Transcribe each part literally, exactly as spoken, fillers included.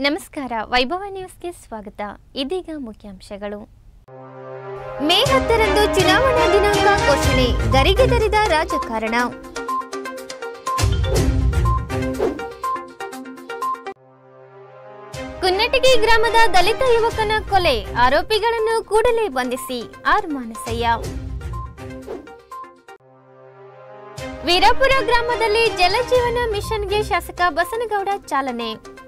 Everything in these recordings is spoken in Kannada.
ನಮಸ್ಕಾರ ವೈಭವ ನ್ಯೂಸ್ಗೆ ಸ್ವಾಗತ. ಇದೀಗ ಮುಖ್ಯಾಂಶಗಳು. ಮೇ ಹತ್ತರಂದು ಚುನಾವಣಾ ದಿನಾಂಕ ಘೋಷಣೆ, ಗರಿಗೆದರಿದ ರಾಜಕಾರಣ. ಕುನ್ನಟಗಿ ಗ್ರಾಮದ ದಲಿತ ಯುವಕನ ಕೊಲೆ, ಆರೋಪಿಗಳನ್ನು ಕೂಡಲೇ ಬಂಧಿಸಿ ಆರ್ ಮಾನಸಯ್ಯ. ವೀರಾಪುರ ಗ್ರಾಮದಲ್ಲಿ ಜಲಜೀವನ ಮಿಷನ್ಗೆ ಶಾಸಕ ಬಸನಗೌಡ ಚಾಲನೆ.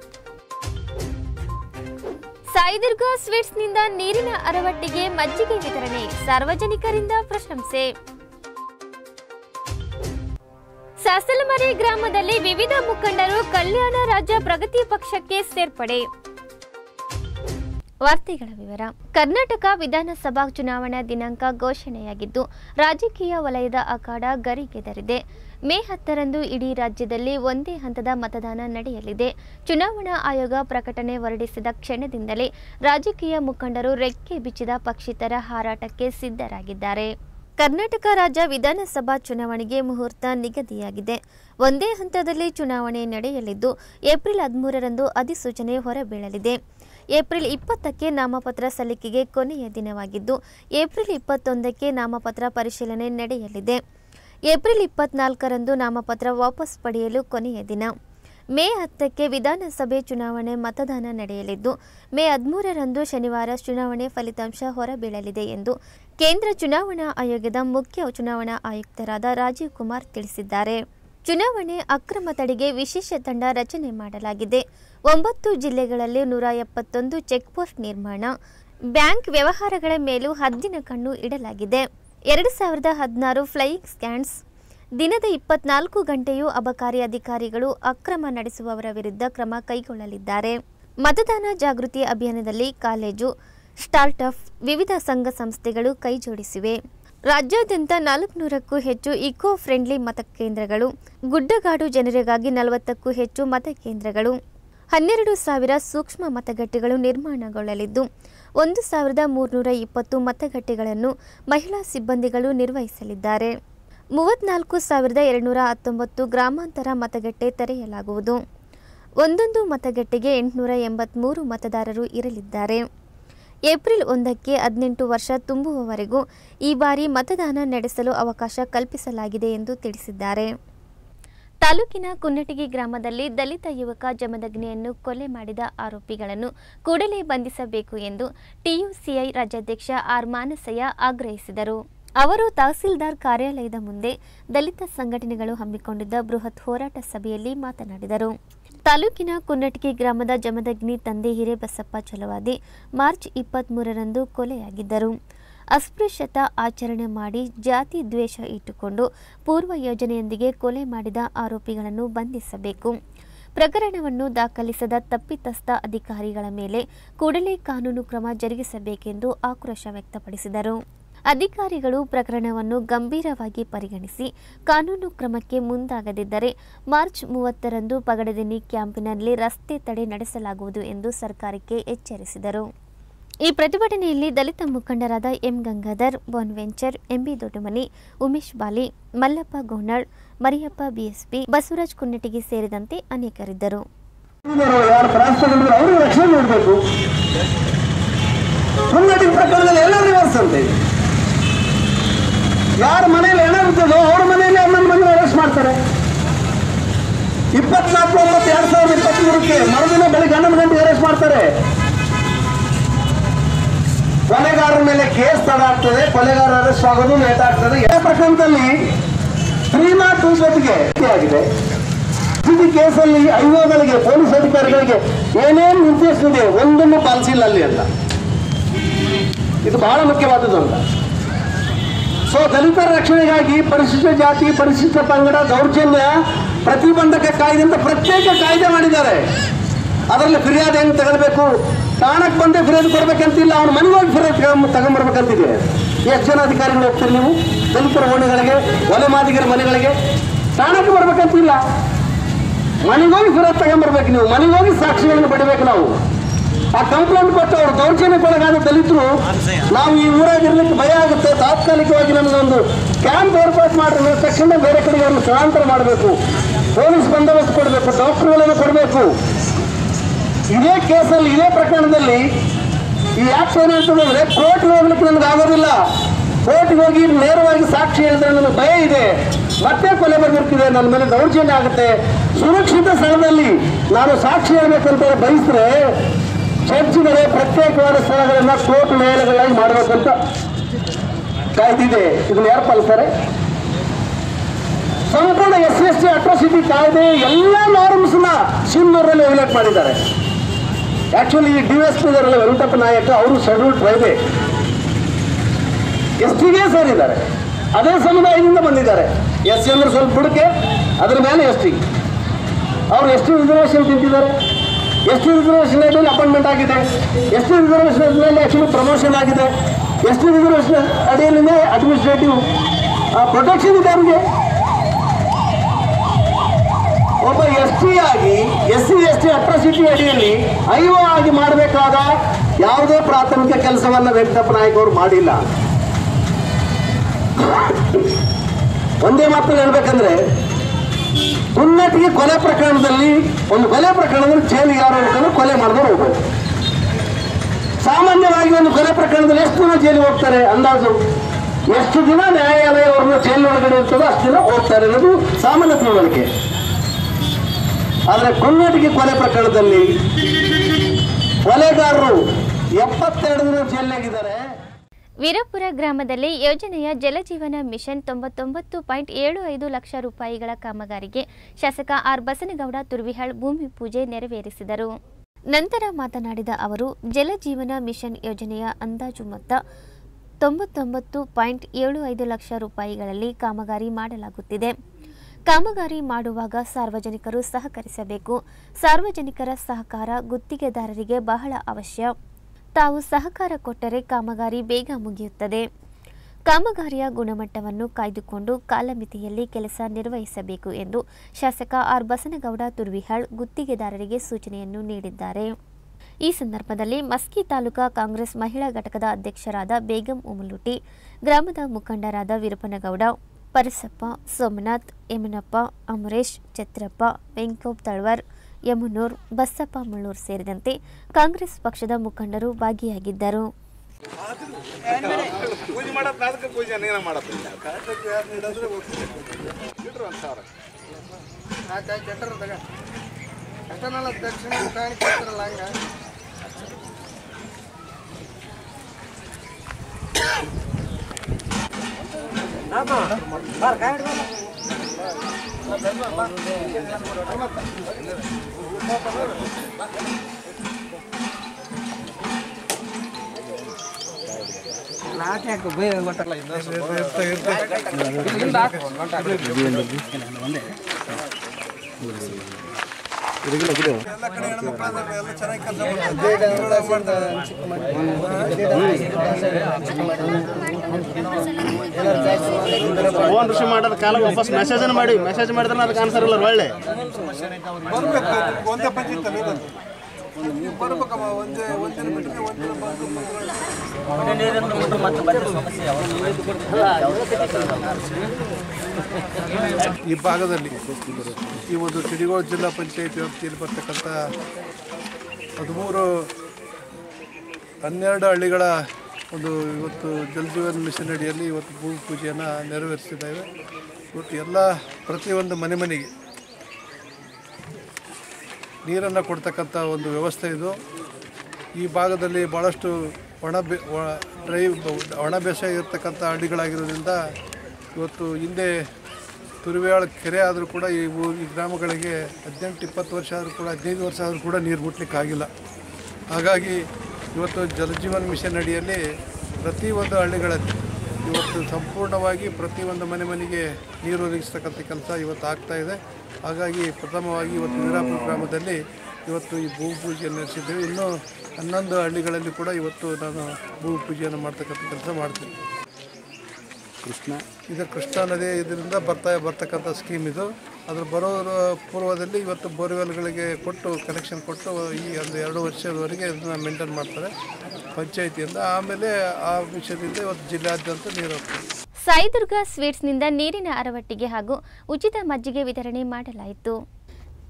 ಸಾಯಿದುರ್ಗ ಸ್ವೀಟ್ಸ್ನಿಂದ ನೀರಿನ ಅರವಟ್ಟಿಗೆ ಮಜ್ಜಿಗೆ ವಿತರಣೆ, ಸಾರ್ವಜನಿಕರಿಂದ ಪ್ರಶಂಸೆ. ಸಾಸಲಮರೆ ಗ್ರಾಮದಲ್ಲಿ ವಿವಿಧ ಮುಖಂಡರು ಕಲ್ಯಾಣ ರಾಜ್ಯ ಪ್ರಗತಿ ಪಕ್ಷಕ್ಕೆ ಸೇರ್ಪಡೆ. ವಾರ್ತೆಗಳ ವಿವರ. ಕರ್ನಾಟಕ ವಿಧಾನಸಭಾ ಚುನಾವಣಾ ದಿನಾಂಕ ಘೋಷಣೆಯಾಗಿದ್ದು ರಾಜಕೀಯ ವಲಯದ ಅಖಾಡ ಗರಿಗೆದರಿದೆ. ಮೇ ಹತ್ತರಂದು ಇಡೀ ರಾಜ್ಯದಲ್ಲಿ ಒಂದೇ ಹಂತದ ಮತದಾನ ನಡೆಯಲಿದೆ. ಚುನಾವಣಾ ಆಯೋಗ ಪ್ರಕಟಣೆ ಹೊರಡಿಸಿದ ಕ್ಷಣದಿಂದಲೇ ರಾಜಕೀಯ ಮುಖಂಡರು ರೆಕ್ಕೆ ಬಿಚ್ಚಿದ ಪಕ್ಷಿತರ ಹಾರಾಟಕ್ಕೆ ಸಿದ್ಧರಾಗಿದ್ದಾರೆ. ಕರ್ನಾಟಕ ರಾಜ್ಯ ವಿಧಾನಸಭಾ ಚುನಾವಣೆಗೆ ಮುಹೂರ್ತ ನಿಗದಿಯಾಗಿದೆ. ಒಂದೇ ಹಂತದಲ್ಲಿ ಚುನಾವಣೆ ನಡೆಯಲಿದ್ದು ಏಪ್ರಿಲ್ ಹದಿಮೂರರಂದು ಅಧಿಸೂಚನೆ ಹೊರಬೀಳಲಿದೆ. ಏಪ್ರಿಲ್ ಇಪ್ಪತ್ತಕ್ಕೆ ನಾಮಪತ್ರ ಸಲ್ಲಿಕೆಗೆ ಕೊನೆಯ ದಿನವಾಗಿದ್ದು ಏಪ್ರಿಲ್ ಇಪ್ಪತ್ತೊಂದಕ್ಕೆ ನಾಮಪತ್ರ ಪರಿಶೀಲನೆ ನಡೆಯಲಿದೆ. ಏಪ್ರಿಲ್ ಇಪ್ಪತ್ನಾಲ್ಕರಂದು ನಾಮಪತ್ರ ವಾಪಸ್ ಪಡೆಯಲು ಕೊನೆಯ ದಿನ. ಮೇ ಹತ್ತಕ್ಕೆ ವಿಧಾನಸಭೆ ಚುನಾವಣೆ ಮತದಾನ ನಡೆಯಲಿದ್ದು ಮೇ ಹದಿಮೂರರಂದು ಶನಿವಾರ ಚುನಾವಣೆ ಫಲಿತಾಂಶ ಹೊರಬೀಳಲಿದೆ ಎಂದು ಕೇಂದ್ರ ಚುನಾವಣಾ ಆಯೋಗದ ಮುಖ್ಯ ಚುನಾವಣಾ ಆಯುಕ್ತರಾದ ರಾಜೀವ್ ಕುಮಾರ್ ತಿಳಿಸಿದ್ದಾರೆ. ಚುನಾವಣೆ ಅಕ್ರಮ ತಡೆಗೆ ವಿಶೇಷ ತಂಡ ರಚನೆ ಮಾಡಲಾಗಿದೆ. ಒಂಬತ್ತು ಜಿಲ್ಲೆಗಳಲ್ಲಿ ನೂರ ಎಪ್ಪತ್ತೊಂದು ಚೆಕ್ಪೋಸ್ಟ್ ನಿರ್ಮಾಣ, ಬ್ಯಾಂಕ್ ವ್ಯವಹಾರಗಳ ಮೇಲೂ ಹದ್ದಿನ ಕಣ್ಣು ಇಡಲಾಗಿದೆ. ಎರಡು ಸಾವಿರದ ಹದಿನಾರು ಫ್ಲೈಯಿಂಗ್ ಸ್ಕ್ಯಾನ್ಸ್, ದಿನದ ಇಪ್ಪತ್ನಾಲ್ಕು ಗಂಟೆಯೂ ಅಬಕಾರಿ ಅಧಿಕಾರಿಗಳು ಅಕ್ರಮ ನಡೆಸುವವರ ವಿರುದ್ಧ ಕ್ರಮ ಕೈಗೊಳ್ಳಲಿದ್ದಾರೆ. ಮತದಾನ ಜಾಗೃತಿ ಅಭಿಯಾನದಲ್ಲಿ ಕಾಲೇಜು, ಸ್ಟಾರ್ಟ್ಅಪ್, ವಿವಿಧ ಸಂಘ ಸಂಸ್ಥೆಗಳು ಕೈಜೋಡಿಸಿವೆ. ರಾಜ್ಯಾದ್ಯಂತ ನಾಲ್ಕುನೂರಕ್ಕೂ ಹೆಚ್ಚು ಇಕೋ ಫ್ರೆಂಡ್ಲಿ ಮತಕೇಂದ್ರಗಳು, ಗುಡ್ಡಗಾಡು ಜನರಿಗಾಗಿ ನಲವತ್ತಕ್ಕೂ ಹೆಚ್ಚು ಮತಕೇಂದ್ರಗಳು, ಹನ್ನೆರಡು ಸಾವಿರ ಸೂಕ್ಷ್ಮ ಮತಗಟ್ಟೆಗಳು ನಿರ್ಮಾಣಗೊಳ್ಳಲಿದ್ದು ಒಂದು ಸಾವಿರದ ಮೂರ್ನೂರ ಇಪ್ಪತ್ತು ಮತಗಟ್ಟೆಗಳನ್ನು ಮಹಿಳಾ ಸಿಬ್ಬಂದಿಗಳು ನಿರ್ವಹಿಸಲಿದ್ದಾರೆ. ಮೂವತ್ನಾಲ್ಕು ಸಾವಿರದ ಎರಡುನೂರ ಹತ್ತೊಂಬತ್ತು ಗ್ರಾಮಾಂತರ ಮತಗಟ್ಟೆ ತೆರೆಯಲಾಗುವುದು. ಒಂದೊಂದು ಮತಗಟ್ಟೆಗೆ ಎಂಟುನೂರ ಎಂಬತ್ಮೂರು ಮತದಾರರು ಇರಲಿದ್ದಾರೆ. ಏಪ್ರಿಲ್ ಒಂದಕ್ಕೆ ಹದಿನೆಂಟು ವರ್ಷ ತುಂಬುವವರೆಗೂ ಈ ಬಾರಿ ಮತದಾನ ನಡೆಸಲು ಅವಕಾಶ ಕಲ್ಪಿಸಲಾಗಿದೆ ಎಂದು ತಿಳಿಸಿದ್ದಾರೆ. ತಾಲೂಕಿನ ಕುನ್ನಟಗಿ ಗ್ರಾಮದಲ್ಲಿ ದಲಿತ ಯುವಕ ಜಮದಗ್ನಿಯನ್ನು ಕೊಲೆ ಮಾಡಿದ ಆರೋಪಿಗಳನ್ನು ಕೂಡಲೇ ಬಂಧಿಸಬೇಕು ಎಂದು ಟಿಯುಸಿಐ ರಾಜ್ಯಾಧ್ಯಕ್ಷ ಆರ್ ಮಾನಸಯ್ಯ ಆಗ್ರಹಿಸಿದರು. ಅವರು ತಹಸೀಲ್ದಾರ್ ಕಾರ್ಯಾಲಯದ ಮುಂದೆ ದಲಿತ ಸಂಘಟನೆಗಳು ಹಮ್ಮಿಕೊಂಡಿದ್ದ ಬೃಹತ್ ಹೋರಾಟ ಸಭೆಯಲ್ಲಿ ಮಾತನಾಡಿದರು. ತಾಲೂಕಿನ ಕುನ್ನಟಗಿ ಗ್ರಾಮದ ಜಮದಗ್ನಿ ತಂದೆ ಹಿರೇಬಸಪ್ಪ ಚಲವಾದಿ ಮಾರ್ಚ್ ಇಪ್ಪತ್ಮೂರರಂದು ಕೊಲೆಯಾಗಿದ್ದರು. ಅಸ್ಪೃಶ್ಯತಾ ಆಚರಣೆ ಮಾಡಿ ಜಾತಿ ದ್ವೇಷ ಇಟ್ಟುಕೊಂಡು ಪೂರ್ವ ಯೋಜನೆಯೊಂದಿಗೆ ಕೊಲೆ ಮಾಡಿದ ಆರೋಪಿಗಳನ್ನು ಬಂಧಿಸಬೇಕು. ಪ್ರಕರಣವನ್ನು ದಾಖಲಿಸದ ತಪ್ಪಿತಸ್ಥ ಅಧಿಕಾರಿಗಳ ಮೇಲೆ ಕೂಡಲೇ ಕಾನೂನು ಕ್ರಮ ಜರುಗಿಸಬೇಕೆಂದು ಆಕ್ರೋಶ ವ್ಯಕ್ತಪಡಿಸಿದರು. ಅಧಿಕಾರಿಗಳು ಪ್ರಕರಣವನ್ನು ಗಂಭೀರವಾಗಿ ಪರಿಗಣಿಸಿ ಕಾನೂನು ಕ್ರಮಕ್ಕೆ ಮುಂದಾಗದಿದ್ದರೆ ಮಾರ್ಚ್ ಮೂವತ್ತರಂದು ಪಗಡದಿನ್ನಿ ಕ್ಯಾಂಪಿನಲ್ಲಿ ರಸ್ತೆ ತಡೆ ನಡೆಸಲಾಗುವುದು ಎಂದು ಸರ್ಕಾರಕ್ಕೆ ಎಚ್ಚರಿಸಿದರು. ಈ ಪ್ರತಿಭಟನೆಯಲ್ಲಿ ದಲಿತ ಮುಖಂಡರಾದ M Gangadhar, Bonventure, M B Doddamani, Umesh Bali, Mallappa Gonal, Mariyappa BSP, Basavaraj Kunnatagi ಸೇರಿದಂತೆ ಅನೇಕರಿದ್ದರು. ಯಾರ ಮನೆಯಲ್ಲಿ ಹೆಣ ಇರ್ತದೋ ಅವ್ರ ಮನೆಯಲ್ಲಿ ಹನ್ನೊಂದು ಮಂದಿ ಅರೆಸ್ಟ್ ಮಾಡ್ತಾರೆ. ಇಪ್ಪತ್ನಾಲ್ಕು ಒಂಬತ್ತು ಎರಡ್ ಸಾವಿರದ ಇಪ್ಪತ್ತ್ ಮೂರಕ್ಕೆ ಮರುದಿನ ಬೆಳಿಗ್ಗೆ ಹನ್ನೊಂದು ಗಂಟೆಗೆ ಅರೆಸ್ಟ್ ಮಾಡ್ತಾರೆ. ಕೊಲೆಗಾರರ ಮೇಲೆ ಕೇಸ್ ತಡ ಆಗ್ತದೆ, ಕೊಲೆಗಾರ ಅರೆಸ್ಟ್ ಆಗೋದು ಲೇಟ್ ಆಗ್ತದೆ. ಈ ಪ್ರಕರಣದಲ್ಲಿ ತ್ರೀ ನಾಟ್ ಟೂ ಜೊತೆಗೆ ಆಗಿದೆ. ಈ ಕೇಸಲ್ಲಿ ಐಒಗಳಿಗೆ, ಪೊಲೀಸ್ ಅಧಿಕಾರಿಗಳಿಗೆ ಏನೇನು ನಿರ್ದೇಶನ ಇದೆ ಒಂದನ್ನು ಪಾಲಿಸಿಲ್ಲ ಅಲ್ಲಿ ಅಂತ. ಇದು ಬಹಳ ಮುಖ್ಯವಾದದ್ದು ಅಂತ. ಸೊ ದಲಿತರ ರಕ್ಷಣೆಗಾಗಿ ಪರಿಶಿಷ್ಟ ಜಾತಿ, ಪರಿಶಿಷ್ಟ ಪಂಗಡ, ದೌರ್ಜನ್ಯ ಪ್ರತಿಬಂಧಕ ಕಾಯ್ದೆ ಅಂತ ಪ್ರತ್ಯೇಕ ಕಾಯ್ದೆ ಮಾಡಿದ್ದಾರೆ. ಅದರಲ್ಲಿ ಫಿರ್ಯಾದಿ ಹೆಂಗೆ ತಗೊಳ್ಬೇಕು, ಠಾಣಕ್ಕೆ ಬಂದೇ ಫಿರ್ಯಾದಿ ಕೊಡ್ಬೇಕಂತಿಲ್ಲ, ಅವ್ನ ಮನೆಗೆ ಹೋಗಿ ಫಿರ್ಯಾದಿ ತಗೊಂಡ್ಬರ್ಬೇಕಂತಿದೆ. ಎಷ್ಟು ಜನ ಅಧಿಕಾರಿಗಳು ಹೋಗ್ತೀರಿ ನೀವು ದಲಿತರ ಓಣಿಗಳಿಗೆ, ಒಲೆ ಮಾದಿಗರ ಮನೆಗಳಿಗೆ? ಠಾಣಕ್ಕೆ ಬರ್ಬೇಕಂತಿಲ್ಲ, ಮನೆಗೆ ಹೋಗಿ ಫಿರ್ಯಾದಿ ತಗೊಂಡ್ಬರ್ಬೇಕು. ನೀವು ಮನೆಗೆ ಹೋಗಿ ಸಾಕ್ಷಿಗಳನ್ನು ಪಡಿಬೇಕು. ನಾವು ಆ ಕಂಪ್ಲೇಂಟ್ ಕೊಟ್ಟು ಅವರು ದೌರ್ಜನ್ಯಕ್ಕೊಳಗಾದ ದಲಿತರು ನಾವು ಈ ಊರಾಗಿರ್ಲಿಕ್ಕೆ ಭಯ ಆಗುತ್ತೆ, ತಾತ್ಕಾಲಿಕವಾಗಿ ನಮಗೊಂದು ಕ್ಯಾಂಪ್ ಏರ್ಪಾಟ್ ಮಾಡಿದ್ರೆ ತಕ್ಷಣ ಬೇರೆ ಕಡೆಗೆ ಅವ್ರನ್ನ ಸ್ಥಳಾಂತರ ಮಾಡಬೇಕು, ಪೊಲೀಸ್ ಬಂದೋಬಸ್ತ್ ಕೊಡಬೇಕು, ಡಾಕ್ಟರ್ಗಳನ್ನು ಕೊಡಬೇಕು. ಇದೇ ಕೇಸಲ್ಲಿ ಇದೇ ಪ್ರಕರಣದಲ್ಲಿ ಈ ಯಾಕೆ ಏನಾಗ್ತದೆ ಕೋರ್ಟ್ಗೆ ಹೋಗ್ಲಿಕ್ಕೆ ನನಗೆ ಆಗೋದಿಲ್ಲ, ಕೋರ್ಟ್ಗೆ ಹೋಗಿ ನೇರವಾಗಿ ಸಾಕ್ಷಿ ಹೇಳಿದ್ರೆ ನನಗೆ ಭಯ ಇದೆ, ಮತ್ತೆ ಕೊಲೆ ಬರ್ತಿದೆ, ನನ್ನ ಮೇಲೆ ದೌರ್ಜನ್ಯ ಆಗುತ್ತೆ, ಸುರಕ್ಷಿತ ಸ್ಥಳದಲ್ಲಿ ನಾನು ಸಾಕ್ಷಿ ಹೇಳ್ಬೇಕಂತ ಬಯಸಿದ್ರೆ ಜಡ್ಜ್ಗಳೇ ಪ್ರತ್ಯೇಕವಾದ ಸ್ಥಳಗಳನ್ನ ಕೋರ್ಟ್ ನ್ಯಾಯಾಲಯಗಳಾಗಿ ಮಾಡಬೇಕಂತ ಕಾಯ್ದಿದೆ. ಇದನ್ನ ಯಾರು ಪಾಲಿಸ್ತಾರೆ? ಸಂಪೂರ್ಣ ಎಸ್ ಎಸ್ ಟಿ ಅಟ್ರಾಸಿಟಿ ಕಾಯ್ದೆ ಎಲ್ಲ ನಾರ್ಮ್ಸ್ನ ಸಿನ್ನೂರಲ್ಲಿ ವೈಲೇಟ್ ಮಾಡಿದ್ದಾರೆ. ಆಕ್ಚುಲಿ ಈ ಡಿ ಎಸ್ ಪಿ ಇದರಲ್ಲ ವೆಂಕಟಪ್ಪ ನಾಯಕ, ಅವರು ಶೆಡ್ಯೂಲ್ಡ್ ಟ್ರೈಬೇ, ಎಸ್ ಟಿಗೆ ಸೇರಿದ್ದಾರೆ, ಅದೇ ಸಮುದಾಯದಿಂದ ಬಂದಿದ್ದಾರೆ. ಎಸ್ ಸಿ ಅಂದ್ರೆ ಸ್ವಲ್ಪ ಬುಡಕೆ, ಅದ್ರ ಮೇಲೆ ಎಸ್ ಟಿ, ಅವರು ಎಷ್ಟು ರಿಸರ್ವೇಷನ್ ತಿಂತಿದ್ದಾರೆ, ಎಷ್ಟು ರಿಸರ್ವೇಷನ್ ಮೇಲೆ ಅಪಾಯಿಂಟ್ಮೆಂಟ್ ಆಗಿದೆ, ಎಷ್ಟು ರಿಸರ್ವೇಷನ್ ಮೇಲೆ ಆಕ್ಚುಲಿ ಪ್ರಮೋಷನ್ ಆಗಿದೆ, ಎಷ್ಟು ರಿಸರ್ವೇಷನ್ ಅಡಿಯಲ್ಲಿ ಅಡ್ಮಿನಿಸ್ಟ್ರೇಟಿವ್ ಪ್ರೊಟೆಕ್ಷನ್ ಇದೆ ಅವರಿಗೆ. ಒಬ್ಬ ಎಸ್ ಟಿ ಆಗಿ S C S T atrocity ಅಡಿಯಲ್ಲಿ ಐಒ ಆಗಿ ಮಾಡಬೇಕಾದ ಯಾವುದೇ ಪ್ರಾಥಮಿಕ ಕೆಲಸವನ್ನ ವೆಂಕಟಪ್ಪ ನಾಯಕ್ ಅವರು ಮಾಡಿಲ್ಲ. ಒಂದೇ ಮಾತು ಹೇಳ್ಬೇಕಂದ್ರೆ, ಉನ್ನತಿಗೆ ಕೊಲೆ ಪ್ರಕರಣದಲ್ಲಿ ಒಂದು ಕೊಲೆ ಪ್ರಕರಣದಲ್ಲಿ ಜೈಲಿಗೆ ಯಾರು ಹೋಗ್ತಾರೆ, ಕೊಲೆ ಮಾಡಿದವರು ಹೋಗ್ಬೇಕು. ಸಾಮಾನ್ಯವಾಗಿ ಒಂದು ಕೊಲೆ ಪ್ರಕರಣದಲ್ಲಿ ಎಷ್ಟು ದಿನ ಜೈಲಿಗೆ ಹೋಗ್ತಾರೆ ಅಂದಾಜು ಎಷ್ಟು ದಿನ ನ್ಯಾಯಾಲಯ ಅವ್ರನ್ನ ಜೈಲು ಒಳಗಡೆ ಇರ್ತದೋ ಅಷ್ಟು ದಿನ ಹೋಗ್ತಾರೆ ಅನ್ನೋದು ಸಾಮಾನ್ಯ ತಿಳುವಳಿಕೆ. ಆದರೆ ಕೊನ್ನಟಿಗೆ ಕೊಲೆ ಪ್ರಕರಣದಲ್ಲಿ ಕೊಲೆಗಾರರು ಎಪ್ಪತ್ತೆರಡು ದಿನ ಜೈಲಿನಾಗಿದ್ದಾರೆ. ವೀರಪುರ ಗ್ರಾಮದಲ್ಲಿ ಯೋಜನೆಯ ಜಲಜೀವನ ಮಿಷನ್ ತೊಂಬತ್ತೊಂಬತ್ತು ಪಾಯಿಂಟ್ ಏಳು ಐದು ಲಕ್ಷ ರೂಪಾಯಿಗಳ ಕಾಮಗಾರಿಗೆ ಶಾಸಕ ಆರ್ ಬಸನಗೌಡ ತುರ್ವಿಹಾಳ್ ಭೂಮಿ ಪೂಜೆ ನೆರವೇರಿಸಿದರು. ನಂತರ ಮಾತನಾಡಿದ ಅವರು, ಜಲಜೀವನ ಮಿಷನ್ ಯೋಜನೆಯ ಅಂದಾಜು ಮೊತ್ತ ತೊಂಬತ್ತೊಂಬತ್ತು ಪಾಯಿಂಟ್ ಏಳು ಐದು ಲಕ್ಷ ರೂಪಾಯಿಗಳಲ್ಲಿ ಕಾಮಗಾರಿ ಮಾಡಲಾಗುತ್ತಿದೆ. ಕಾಮಗಾರಿ ಮಾಡುವಾಗ ಸಾರ್ವಜನಿಕರು ಸಹಕರಿಸಬೇಕು. ಸಾರ್ವಜನಿಕರ ಸಹಕಾರ ಗುತ್ತಿಗೆದಾರರಿಗೆ ಬಹಳ ಅವಶ್ಯ. ತಾವು ಸಹಕಾರ ಕೊಟ್ಟರೆ ಕಾಮಗಾರಿ ಬೇಗ ಮುಗಿಯುತ್ತದೆ. ಕಾಮಗಾರಿಯ ಗುಣಮಟ್ಟವನ್ನು ಕಾಯ್ದುಕೊಂಡು ಕಾಲಮಿತಿಯಲ್ಲಿ ಕೆಲಸ ನಿರ್ವಹಿಸಬೇಕು ಎಂದು ಶಾಸಕ ಆರ್ ಬಸನಗೌಡ ತುರ್ವಿಹಾಳ್ ಗುತ್ತಿಗೆದಾರರಿಗೆ ಸೂಚನೆಯನ್ನು ನೀಡಿದ್ದಾರೆ. ಈ ಸಂದರ್ಭದಲ್ಲಿ ಮಸ್ಕಿ ತಾಲೂಕಾ ಕಾಂಗ್ರೆಸ್ ಮಹಿಳಾ ಘಟಕದ ಅಧ್ಯಕ್ಷರಾದ ಬೇಗಂ ಉಮಲುಟಿ, ಗ್ರಾಮದ ಮುಖಂಡರಾದ ವೀರಪ್ಪನಗೌಡ, ಪರಸಪ್ಪ, ಸೋಮನಾಥ್, ಯಮನಪ್ಪ, ಅಮರೇಶ್, ಛತ್ರಪ್ಪ, ವೆಂಕೋಬ್ ತಳ್ವರ್, ಯಮುನೂರ್, ಬಸಪ್ಪ ಮುಳ್ಳೂರ್ ಸೇರಿದಂತೆ ಕಾಂಗ್ರೆಸ್ ಪಕ್ಷದ ಮುಖಂಡರು ಭಾಗಿಯಾಗಿದ್ದರು. ಫೋನ್ ರಿಸೀವ್ ಮಾಡೋದು ಕಾಲ ವಾಪಸ್ ಮೆಸೇಜ್ ಮಾಡಿ ಮೆಸೇಜ್ ಮಾಡಿದ್ರೆ ಅದಕ್ಕೆ ಆನ್ಸರ್ ಇಲ್ಲ. ಒಳ್ಳೆ ಈ ಭಾಗದಲ್ಲಿ ಈ ಒಂದು ಸಿಡಿಗೋಳ ಜಿಲ್ಲಾ ಪಂಚಾಯತ್ ವ್ಯಾಪ್ತಿಯಲ್ಲಿ ಬರ್ತಕ್ಕಂಥ ಹದಿಮೂರು ಹನ್ನೆರಡು ಹಳ್ಳಿಗಳ ಒಂದು ಇವತ್ತು ಜಲಜೀವನ್ ಮಿಷನ್ ಅಡಿಯಲ್ಲಿ ಇವತ್ತು ಭೂಮಿ ಪೂಜೆಯನ್ನು ನೆರವೇರಿಸಿದ್ದೇವೆ. ಇವತ್ತು ಎಲ್ಲ ಪ್ರತಿಯೊಂದು ಮನೆ ಮನೆಗೆ ನೀರನ್ನು ಕೊಡ್ತಕ್ಕಂಥ ಒಂದು ವ್ಯವಸ್ಥೆ ಇದು. ಈ ಭಾಗದಲ್ಲಿ ಭಾಳಷ್ಟು ಒಣ ಬೆ ಡ್ರೈ ಒಣ ಬೇಸಾಯ ಇರತಕ್ಕಂಥ ಹಳ್ಳಿಗಳಾಗಿರೋದ್ರಿಂದ ಇವತ್ತು ಹಿಂದೆ ತುರುವೇಳ ಕೆರೆ ಆದರೂ ಕೂಡ ಈ ಈ ಗ್ರಾಮಗಳಿಗೆ ಹದಿನೆಂಟು ಇಪ್ಪತ್ತು ವರ್ಷ ಆದರೂ ಕೂಡ ಹದಿನೈದು ವರ್ಷ ಆದರೂ ಕೂಡ ನೀರು ಮುಟ್ಲಿಕ್ಕೆ ಆಗಿಲ್ಲ. ಹಾಗಾಗಿ ಇವತ್ತು ಜಲಜೀವನ್ ಮಿಷನ್ ಅಡಿಯಲ್ಲಿ ಪ್ರತಿಯೊಂದು ಹಳ್ಳಿಗಳಲ್ಲಿ ಇವತ್ತು ಸಂಪೂರ್ಣವಾಗಿ ಪ್ರತಿಯೊಂದು ಮನೆ ಮನೆಗೆ ನೀರು ಒದಗಿಸ್ತಕ್ಕಂಥ ಕೆಲಸ ಇವತ್ತು ಆಗ್ತಾಯಿದೆ. ಹಾಗಾಗಿ ಪ್ರಥಮವಾಗಿ ಇವತ್ತು ವೀರಾಪುರ ಗ್ರಾಮದಲ್ಲಿ ಇವತ್ತು ಈ ಭೂಮಿ ಪೂಜೆಯನ್ನು ನಡೆಸಿದ್ದೇವೆ. ಇನ್ನೂ ಹನ್ನೊಂದು ಹಳ್ಳಿಗಳಲ್ಲಿ ಕೂಡ ಇವತ್ತು ನಾನು ಭೂಮಿ ಪೂಜೆಯನ್ನು ಮಾಡ್ತಕ್ಕಂಥ ಕೆಲಸ ಮಾಡ್ತೀನಿ. ಕೃಷ್ಣ ಇದು ಕೃಷ್ಣಾ ನದಿ ಇದರಿಂದ ಬರ್ತಾ ಬರ್ತಕ್ಕಂಥ ಸ್ಕೀಮ್ ಇದು. ಅದ್ರ ಬರೋ ಪೂರ್ವದಲ್ಲಿ ಇವತ್ತು ಬೋರ್ವೆಲ್ಗಳಿಗೆ ಕೊಟ್ಟು ಕನೆಕ್ಷನ್ ಕೊಟ್ಟು ಈ ಒಂದು ಎರಡು ವರ್ಷದವರೆಗೆ ಇದನ್ನು ಮೇಂಟೈನ್ ಮಾಡ್ತಾರೆ ಪಂಚಾಯಿತಿಯಿಂದ. ಆಮೇಲೆ ಆ ವಿಷಯದಿಂದ ಇವತ್ತು ಜಿಲ್ಲಾದ್ಯಂತ ನೀರು ಹೋಗ್ತದೆ. ಸಾಯಿದುರ್ಗ ಸ್ವೀಟ್ಸ್ನಿಂದ ನೀರಿನ ಅರವಟ್ಟಿಗೆ ಹಾಗೂ ಉಚಿತ ಮಜ್ಜಿಗೆ ವಿತರಣೆ ಮಾಡಲಾಯಿತು.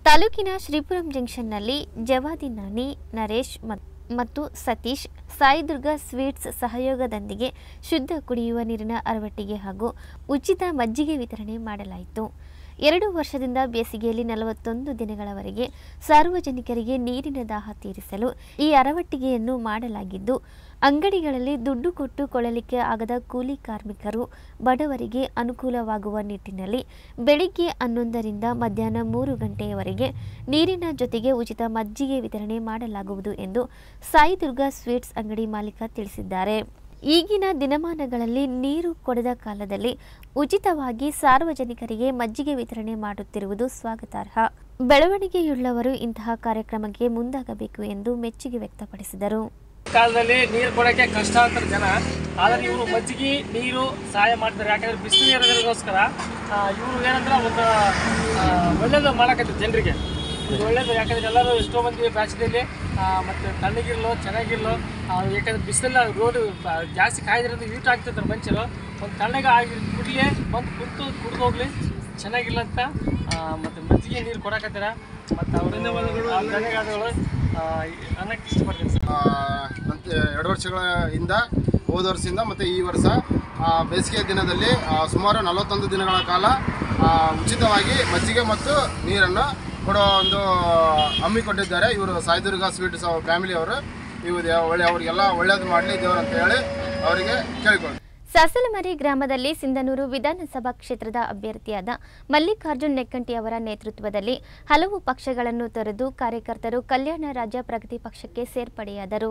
ತಾಲೂಕಿನ ಶ್ರೀಪುರಂ ಜಂಕ್ಷನ್ನಲ್ಲಿ ಜವಾದಿ ನಾನಿ, ನರೇಶ್ ಮತ್ತು ಸತೀಶ್ ಸಾಯಿದುರ್ಗ ಸ್ವೀಟ್ಸ್ ಸಹಯೋಗದೊಂದಿಗೆ ಶುದ್ಧ ಕುಡಿಯುವ ನೀರಿನ ಅರವಟ್ಟಿಗೆ ಹಾಗೂ ಉಚಿತ ಮಜ್ಜಿಗೆ ವಿತರಣೆ ಮಾಡಲಾಯಿತು. ಎರಡು ವರ್ಷದಿಂದ ಬೇಸಿಗೆಯಲ್ಲಿ ನಲವತ್ತೊಂದು ದಿನಗಳವರೆಗೆ ಸಾರ್ವಜನಿಕರಿಗೆ ನೀರಿನ ದಾಹ ತೀರಿಸಲು ಈ ಅರವಟ್ಟಿಗೆಯನ್ನು ಮಾಡಲಾಗಿದ್ದು, ಅಂಗಡಿಗಳಲ್ಲಿ ದುಡ್ಡು ಕೊಟ್ಟು ಕೊಳ್ಳಲಿಕ್ಕೆ ಆಗದ ಕೂಲಿ ಕಾರ್ಮಿಕರು, ಬಡವರಿಗೆ ಅನುಕೂಲವಾಗುವ ನಿಟ್ಟಿನಲ್ಲಿ ಬೆಳಿಗ್ಗೆ ಹನ್ನೊಂದರಿಂದ ಮಧ್ಯಾಹ್ನ ಮೂರು ಗಂಟೆಯವರೆಗೆ ನೀರಿನ ಜೊತೆಗೆ ಉಚಿತ ಮಜ್ಜಿಗೆ ವಿತರಣೆ ಮಾಡಲಾಗುವುದು ಎಂದು ಸಾಯಿದುರ್ಗ ಸ್ವೀಟ್ಸ್ ಅಂಗಡಿ ಮಾಲೀಕ ತಿಳಿಸಿದ್ದಾರೆ. ಈಗಿನ ದಿನಮಾನಗಳಲ್ಲಿ ನೀರು ಕೊಡದ ಕಾಲದಲ್ಲಿ ಉಚಿತವಾಗಿ ಸಾರ್ವಜನಿಕರಿಗೆ ಮಜ್ಜಿಗೆ ವಿತರಣೆ ಮಾಡುತ್ತಿರುವುದು ಸ್ವಾಗತಾರ್ಹ. ಬೆಳವಣಿಗೆಯುಳ್ಳವರು ಇಂತಹ ಕಾರ್ಯಕ್ರಮಕ್ಕೆ ಮುಂದಾಗಬೇಕು ಎಂದು ಮೆಚ್ಚುಗೆ ವ್ಯಕ್ತಪಡಿಸಿದರು. ಕಾಲದಲ್ಲಿ ನೀರು ಕೊಡೋಕ್ಕೆ ಕಷ್ಟ ಅಂತಾರೆ ಜನ, ಆದರೆ ಇವರು ಮಜ್ಜಿಗೆ ನೀರು ಸಹಾಯ ಮಾಡ್ತಾರೆ. ಯಾಕಂದರೆ ಬಿಸಿಲು ಇರೋದಕ್ಕೋಸ್ಕರ ಇವರು ಏನಂದ್ರೆ ಒಂದು ಒಳ್ಳೇದು ಮಾಡೋಕ್ಕೈತೆ ಜನರಿಗೆ, ಇದು ಒಳ್ಳೇದು. ಯಾಕಂದರೆ ಎಲ್ಲರೂ ಎಷ್ಟೋ ಮಂದಿ ಬ್ಯಾಚ್ದಲ್ಲಿ ಮತ್ತು ತಣ್ಣಗಿರಲು ಚೆನ್ನಾಗಿರಲು, ಯಾಕಂದರೆ ಬಿಸಿಲೆಲ್ಲ ರೋಡ್ ಜಾಸ್ತಿ ಕಾಯ್ದಿರೋದು ಹೀಟ್ ಆಗ್ತಿರ್ತಾರೆ ಮನುಷ್ಯರು. ಒಂದು ತಣ್ಣಗೆ ಆಗಿ ಕುಡಿಯೇ ಬಂದು ಕುಂತು ಕುಡಿದು ಹೋಗ್ಲಿ ಚೆನ್ನಾಗಿಲ್ಲ ಅಂತ ಮತ್ತು ಮಜ್ಜಿಗೆ ನೀರು ಕೊಡಕತ್ತಾರೆ. ಮತ್ತು ಅವ್ರ ಧನ್ಯವಾದಗಳು ಧನ್ಯವಾದಗಳು ಅನ್ನಕ್ಕೆ ಇಷ್ಟಪಡ್ತೀನಿ ಸರ್. ಮತ್ತು ಎರಡು ವರ್ಷಗಳ ಹಿಂದ ಹೋದ ವರ್ಷದಿಂದ ಮತ್ತು ಈ ವರ್ಷ ಬೇಸಿಗೆಯ ದಿನದಲ್ಲಿ ಸುಮಾರು ನಲವತ್ತೊಂದು ದಿನಗಳ ಕಾಲ ಉಚಿತವಾಗಿ ಮಜ್ಜಿಗೆ ಮತ್ತು ನೀರನ್ನು ಕೊಡೋ ಒಂದು ಹಮ್ಮಿಕೊಂಡಿದ್ದಾರೆ ಇವರು ಸಾಯಿದುರ್ಗ ಸ್ವೀಟ್ಸ್ ಫ್ಯಾಮಿಲಿಯವರು. ಇವರು ಒಳ್ಳೆ ಅವರಿಗೆಲ್ಲ ಒಳ್ಳೇದು ಮಾಡಲಿ ದೇವರು ಅಂತ ಹೇಳಿ ಅವರಿಗೆ ಕೇಳಿಕೊಳ್ಳಿ. ಸಾಸಲಮರಿ ಗ್ರಾಮದಲ್ಲಿ ಸಿಂಧನೂರು ವಿಧಾನಸಭಾ ಕ್ಷೇತ್ರದ ಅಭ್ಯರ್ಥಿಯಾದ ಮಲ್ಲಿಕಾರ್ಜುನ್ ನೆಕ್ಕಂಟಿ ಅವರ ನೇತೃತ್ವದಲ್ಲಿ ಹಲವು ಪಕ್ಷಗಳನ್ನು ತೊರೆದು ಕಾರ್ಯಕರ್ತರು ಕಲ್ಯಾಣ ರಾಜ್ಯ ಪ್ರಗತಿ ಪಕ್ಷಕ್ಕೆ ಸೇರ್ಪಡೆಯಾದರು.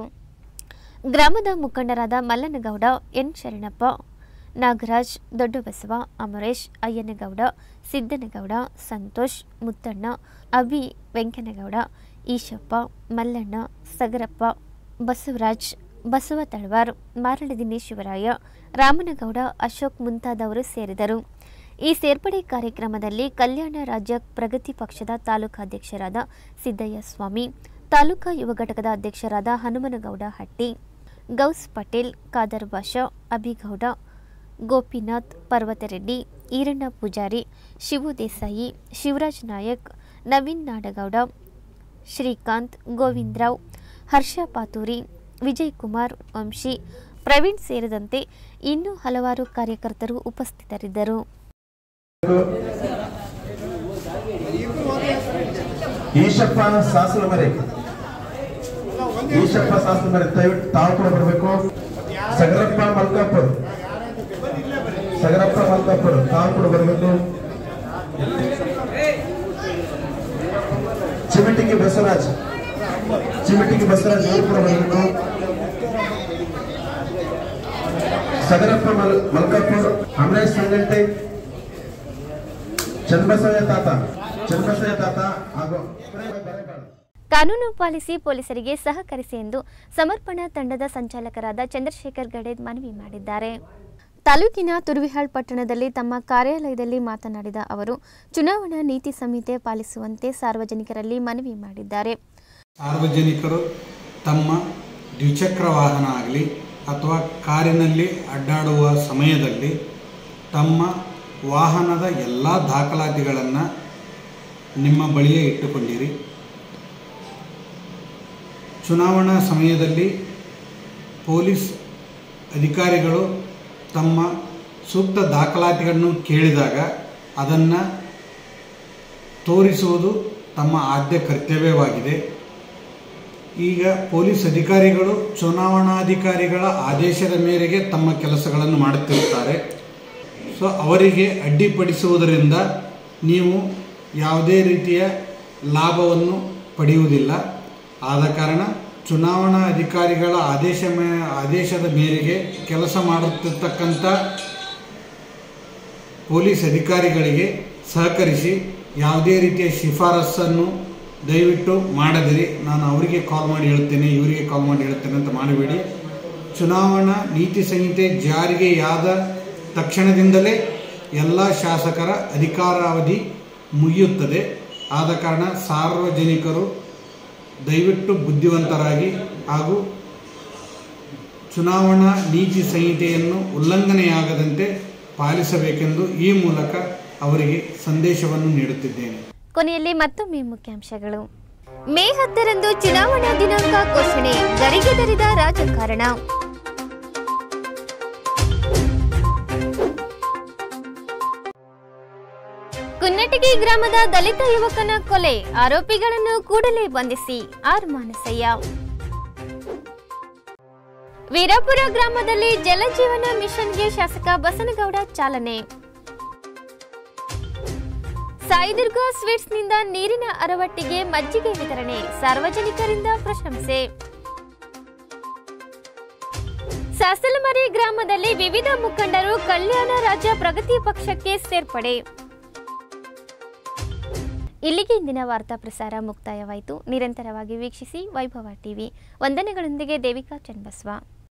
ಗ್ರಾಮದ ಮುಖಂಡರಾದ ಮಲ್ಲನಗೌಡ, ಎನ್ ಶರಣಪ್ಪ, ನಾಗರಾಜ್, ದೊಡ್ಡಬಸವ, ಅಮರೇಶ್, ಅಯ್ಯನಗೌಡ, ಸಿದ್ದನಗೌಡ, ಸಂತೋಷ್, ಮುತ್ತಣ್ಣ, ಅಭಿ, ವೆಂಕನಗೌಡ, ಈಶಪ್ಪ, ಮಲ್ಲಣ್ಣ, ಸಗರಪ್ಪ, ಬಸವರಾಜ್, ಬಸವ ತಳವಾರ್, ಮಾರಳದಿನಿ ಶಿವರಾಯ, ರಾಮನಗೌಡ, ಅಶೋಕ್ ಮುಂತಾದವರು ಸೇರಿದರು. ಈ ಸೇರ್ಪಡೆ ಕಾರ್ಯಕ್ರಮದಲ್ಲಿ ಕಲ್ಯಾಣ ರಾಜ್ಯ ಪ್ರಗತಿ ಪಕ್ಷದ ತಾಲೂಕಾಧ್ಯಕ್ಷರಾದ ಸಿದ್ದಯ್ಯ ಸ್ವಾಮಿ, ತಾಲೂಕಾ ಯುವ ಘಟಕದ ಅಧ್ಯಕ್ಷರಾದ ಹನುಮನಗೌಡ ಹಟ್ಟಿ, ಗೌಸ್ ಪಟೇಲ್, ಖಾದರ್ ಬಾಷಾ, ಅಭಿಗೌಡ, ಗೋಪಿನಾಥ್, ಪರ್ವತರೆಡ್ಡಿ, ಈರಣ್ಣ ಪೂಜಾರಿ, ಶಿವು ದೇಸಾಯಿ, ಶಿವರಾಜ್ ನಾಯಕ್, ನವೀನ್ ನಾಡಗೌಡ, ಶ್ರೀಕಾಂತ್, ಗೋವಿಂದರಾವ್, ಹರ್ಷ ಪಾತೂರಿ, ವಿಜಯ್ ಕುಮಾರ್, ವಂಶಿ, ಪ್ರವೀಣ್ ಸೇರಿದಂತೆ ಇನ್ನೂ ಹಲವಾರು ಕಾರ್ಯಕರ್ತರು ಉಪಸ್ಥಿತರಿದ್ದರು. ಈಶಪ್ಪ ಸಾಸಲಮರಿ, ಈಶಪ್ಪ ಸಾಸಲಮರಿ ದಯವಿಟ್ಟು ತಾವು ಕೂಡ ಬರಬೇಕು. ಸಗರಪ್ಪ ಮಲ್ಕಾಪುರ್, ಸಗರಪ್ಪ ಮಲ್ಕಾಪುರ್ ತಾವು ಕೂಡ ಬರಬೇಕು. ಚಿಮಟಿಗೆ ಬಸವರಾಜ್, ಚಿಮಟಿಗೆ ಬಸವರಾಜ್ ಅವರು ಕೂಡ ಬರಬೇಕು. ಸಗರಪ್ಪ ಮಲ್ ಮಲ್ಕಾಪುರ್, ಅಮರೇಶ್ ಸಂಗಂಟೆ, ಚನ್ನಬಸವಯ್ಯ ತಾತ, ಚನ್ನಬಸವಯ್ಯ ತಾತ ಹಾಗೂ ಕಾನೂನು ಪಾಲಿಸಿ ಪೊಲೀಸರಿಗೆ ಸಹಕರಿಸಿ ಎಂದು ಸಮರ್ಪಣಾ ತಂಡದ ಸಂಚಾಲಕರಾದ ಚಂದ್ರಶೇಖರ್ ಗಡೇದ್ ಮನವಿ ಮಾಡಿದ್ದಾರೆ. ತಾಲೂಕಿನ ತುರುವಿಹಾಳ್ ಪಟ್ಟಣದಲ್ಲಿ ತಮ್ಮ ಕಾರ್ಯಾಲಯದಲ್ಲಿ ಮಾತನಾಡಿದ ಅವರು, ಚುನಾವಣಾ ನೀತಿ ಸಂಹಿತೆ ಪಾಲಿಸುವಂತೆ ಸಾರ್ವಜನಿಕರಲ್ಲಿ ಮನವಿ ಮಾಡಿದ್ದಾರೆ. ಸಾರ್ವಜನಿಕರು ತಮ್ಮ ದ್ವಿಚಕ್ರ ವಾಹನ ಆಗಲಿ ಅಥವಾ ಕಾರಿನಲ್ಲಿ ಅಡ್ಡಾಡುವ ಸಮಯದಲ್ಲಿ ತಮ್ಮ ವಾಹನದ ಎಲ್ಲ ದಾಖಲಾತಿಗಳನ್ನು ನಿಮ್ಮ ಬಳಿಯೇ ಇಟ್ಟುಕೊಂಡಿರಿ. ಚುನಾವಣಾ ಸಮಯದಲ್ಲಿ ಪೊಲೀಸ್ ಅಧಿಕಾರಿಗಳು ತಮ್ಮ ಸೂಕ್ತ ದಾಖಲಾತಿಗಳನ್ನು ಕೇಳಿದಾಗ ಅದನ್ನು ತೋರಿಸುವುದು ತಮ್ಮ ಆದ್ಯ ಕರ್ತವ್ಯವಾಗಿದೆ. ಈಗ ಪೊಲೀಸ್ ಅಧಿಕಾರಿಗಳು ಚುನಾವಣಾಧಿಕಾರಿಗಳ ಆದೇಶದ ಮೇರೆಗೆ ತಮ್ಮ ಕೆಲಸಗಳನ್ನು ಮಾಡುತ್ತಿರುತ್ತಾರೆ. ಸೊ ಅವರಿಗೆ ಅಡ್ಡಿಪಡಿಸುವುದರಿಂದ ನೀವು ಯಾವುದೇ ರೀತಿಯ ಲಾಭವನ್ನು ಪಡೆಯುವುದಿಲ್ಲ. ಆದ ಕಾರಣ ಚುನಾವಣಾ ಅಧಿಕಾರಿಗಳ ಆದೇಶ ಮೇ ಆದೇಶದ ಮೇರೆಗೆ ಕೆಲಸ ಮಾಡುತ್ತಿರ್ತಕ್ಕಂಥ ಪೊಲೀಸ್ ಅಧಿಕಾರಿಗಳಿಗೆ ಸಹಕರಿಸಿ ಯಾವುದೇ ರೀತಿಯ ಶಿಫಾರಸನ್ನು ದಯವಿಟ್ಟು ಮಾಡದಿರಿ. ನಾನು ಅವರಿಗೆ ಕಾಲ್ ಮಾಡಿ ಹೇಳ್ತೇನೆ, ಇವರಿಗೆ ಕಾಲ್ ಮಾಡಿ ಹೇಳ್ತೇನೆ ಅಂತ ಮಾಡಬೇಡಿ. ಚುನಾವಣಾ ನೀತಿ ಸಂಹಿತೆ ಜಾರಿಗೆಯಾದ ತಕ್ಷಣದಿಂದಲೇ ಎಲ್ಲ ಶಾಸಕರ ಅಧಿಕಾರಾವಧಿ ಮುಗಿಯುತ್ತದೆ. ಆದ ಕಾರಣ ಸಾರ್ವಜನಿಕರು ದಯವಿಟ್ಟು ಬುದ್ಧಿವಂತರಾಗಿ ಹಾಗೂ ಚುನಾವಣಾ ನೀತಿ ಸಂಹಿತೆಯನ್ನು ಉಲ್ಲಂಘನೆಯಾಗದಂತೆ ಪಾಲಿಸಬೇಕೆಂದು ಈ ಮೂಲಕ ಅವರಿಗೆ ಸಂದೇಶವನ್ನು ನೀಡುತ್ತಿದ್ದೇನೆ. ಕೊನೆಯಲ್ಲಿ ಮತ್ತೊಮ್ಮೆ ಮುಖ್ಯಾಂಶಗಳು. ಮೇ ಹತ್ತರಂದು ಚುನಾವಣಾ ದಿನಾಂಕ ಘೋಷಣೆ, ಗರಿಗೆದರಿದ ರಾಜಕಾರಣ. ಕುನ್ನಟಗಿ ಗ್ರಾಮದ ದಲಿತ ಯುವಕನ ಕೊಲೆ, ಆರೋಪಿಗಳನ್ನು ಕೂಡಲೇ ಬಂಧಿಸಿ ಆರ್ ಮಾನಸಯ್ಯ. ವೀರಾಪುರ ಗ್ರಾಮದಲ್ಲಿ ಜಲಜೀವನ ಮಿಷನ್ಗೆ ಶಾಸಕ ಬಸನಗೌಡ ಚಾಲನೆ. ಸಾಯಿದುರ್ಗ ಸ್ವೀಟ್ಸ್ನಿಂದ ನೀರಿನ ಅರವಟ್ಟಿಗೆ ಮಜ್ಜಿಗೆ ವಿತರಣೆ, ಸಾರ್ವಜನಿಕರಿಂದ ಪ್ರಶಂಸೆ. ಸಾಸಲಮರಿ ಗ್ರಾಮದಲ್ಲಿ ವಿವಿಧ ಮುಖಂಡರು ಕಲ್ಯಾಣ ರಾಜ್ಯ ಪ್ರಗತಿ ಪಕ್ಷಕ್ಕೆ ಸೇರ್ಪಡೆ. ಇಲ್ಲಿಗೆ ಇಂದಿನ ವಾರ್ತಾ ಪ್ರಸಾರ ಮುಕ್ತಾಯವಾಯಿತು. ನಿರಂತರವಾಗಿ ವೀಕ್ಷಿಸಿ ವೈಭವ ಟಿವಿ. ವಂದನೆಗಳೊಂದಿಗೆ ದೇವಿಕಾ ಚನ್ನಬಸವ.